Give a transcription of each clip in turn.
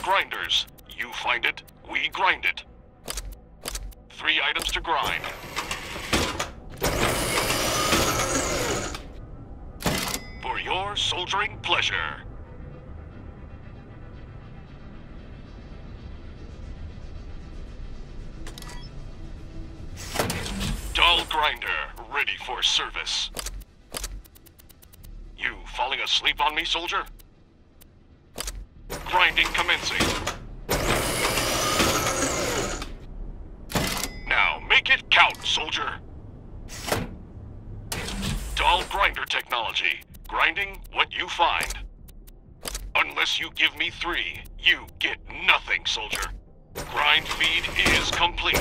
grinders. You find it, we grind it. 3 items to grind. For your soldiering pleasure. Dull grinder, ready for service. You falling asleep on me, soldier? Grinding commencing. Now make it count, soldier. Dull grinder technology. Grinding what you find. Unless you give me 3, you get nothing, soldier. Grind feed is complete.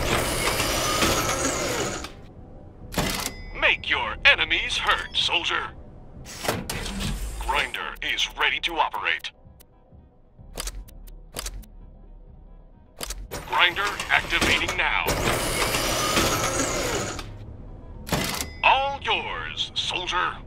Make your enemies hurt, soldier. Grinder is ready to operate. Grinder activating now. All yours, soldier.